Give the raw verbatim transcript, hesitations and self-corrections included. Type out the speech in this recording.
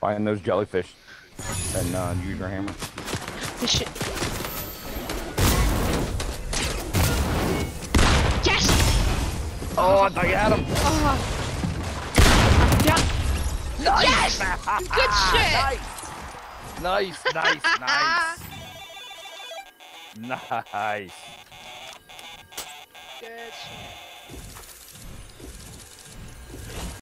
Find those jellyfish and uh, use your hammer. This shit. Yes! Oh, I thought you had him. Oh. Yeah. Nice! Yes! Good shit! Nice, nice, nice, nice. Nice. Good shit.